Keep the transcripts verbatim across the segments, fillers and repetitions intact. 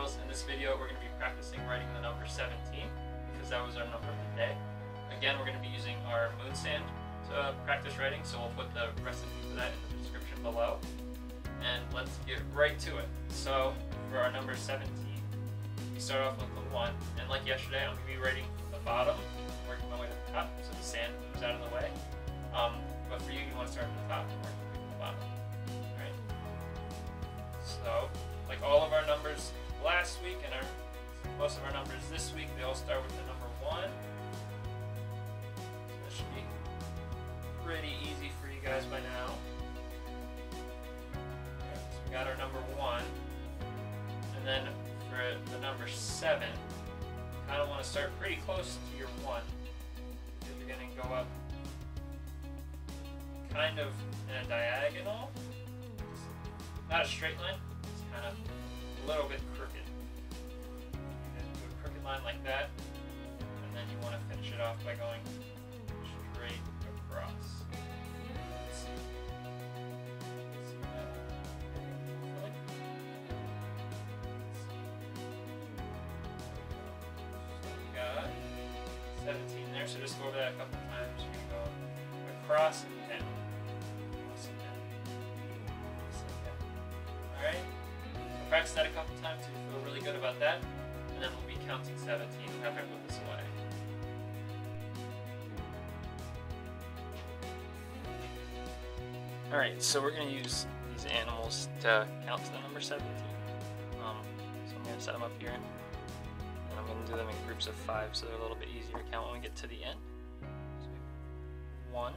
girls. In this video we're going to be practicing writing the number seventeen because that was our number of the day. Again, we're going to be using our moon sand to practice writing, so we'll put the recipe for that in the description below. And let's get right to it. So for our number seventeen, we start off with the one, and like yesterday I'm going to be writing from the bottom, working my way to the top so the sand moves out of the way. Um, but for you, you want to start at the top and work your way to the bottom. Alright? So, like all of our numbers last week and our most of our numbers this week, they all start with the number one. So that should be pretty easy for you guys by now. Okay, so we got our number one. And then for the number seven, you kind of want to start pretty close to your one, because you're going to go up kind of in a diagonal. Not a straight line, it's kind of a little bit crooked. You do a crooked line like that, and then you want to finish it off by going straight across. Let's see. Let's see that. Hopefully. So we got seventeen there, so just go over that a couple times. You're going to go across and down. Alright, so practice that a couple times so you feel really good about that, and then we'll be counting seventeen after I put this away. Alright, so we're going to use these animals to count to the number seventeen. Um, so I'm going to set them up here, and I'm going to do them in groups of five so they're a little bit easier to count when we get to the end. So one.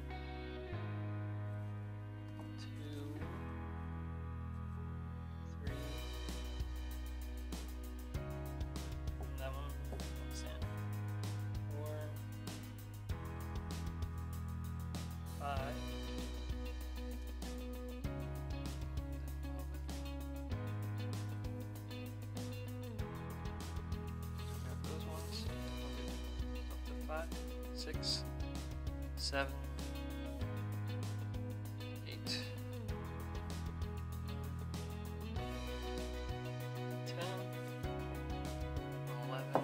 Five. Grab those ones. Up to five, six, seven, eight, ten, eleven.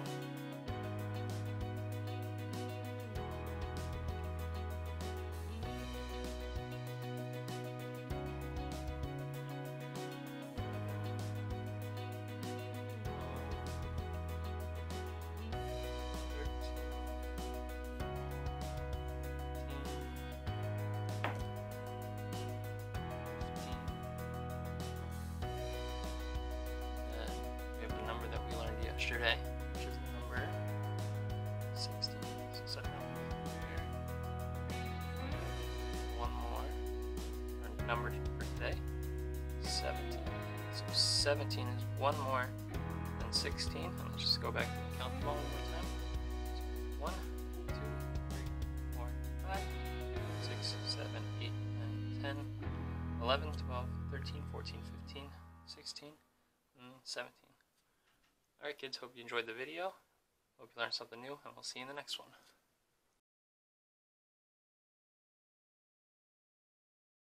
Yesterday, which is the number sixteen. So set that there. One more. Our number for today, seventeen. So seventeen is one more than sixteen. And let's just go back and count them all one more time. So one, two, three, four, five, six, seven, eight, nine, ten, eleven, twelve, thirteen, fourteen, fifteen, sixteen, and seventeen. Alright kids, hope you enjoyed the video. Hope you learned something new, and we'll see you in the next one.